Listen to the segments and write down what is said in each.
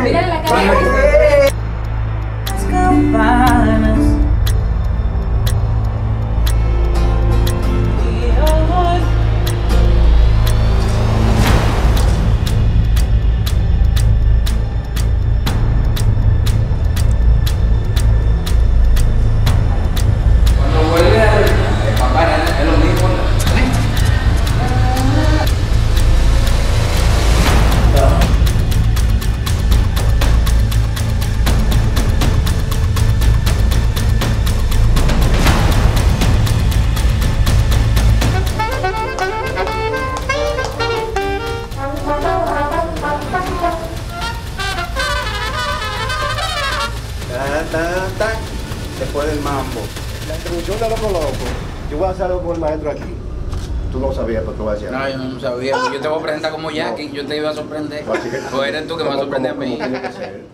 Mírale la cara. Campanas. Cuando vuelve a campana es lo mismo. Después del mambo. La introducción de Loco Loco. Yo voy a hacer algo con el maestro aquí. Tú no sabías, pero te voy a decir. No, yo no sabía. Yo te voy a presentar como Jackie. Yo te iba a sorprender. O eres tú que me vas a sorprender a mí. Tiene que ser.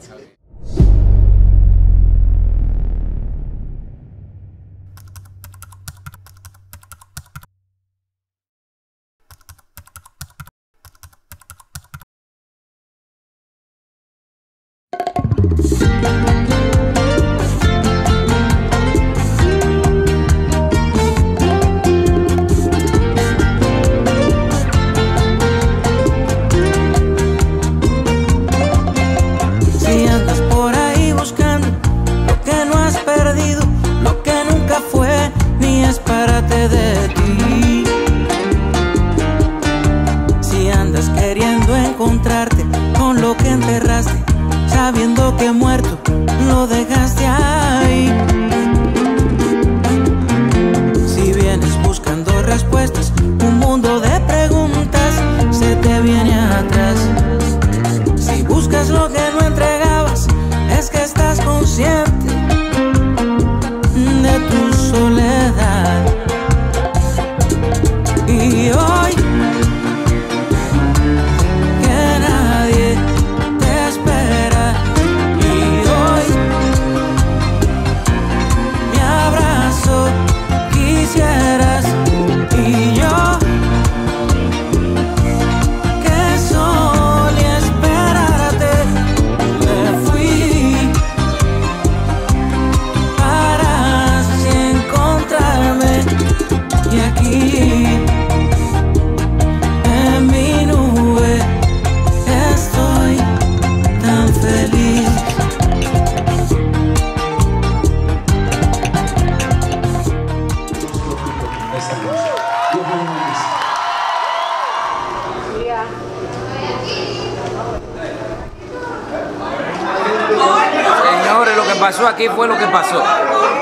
Si andas por ahí buscando lo que no has perdido, lo que nunca fue ni es parte de ti. Si andas queriendo encontrarte con lo que enterraste, sabiendo que muerto lo dejaste ahí. Si vienes buscando respuestas, un mundo de preguntas se te viene atrás. Si buscas lo que no entregabas, es que estás consciente de tu soledad. Y hoy que nadie te espera, y hoy mi abrazo quisieras, y yo que solía esperarte, me fui para así encontrarme, y aquí en mi nube estoy tan feliz. Señores, lo que pasó aquí fue lo que pasó.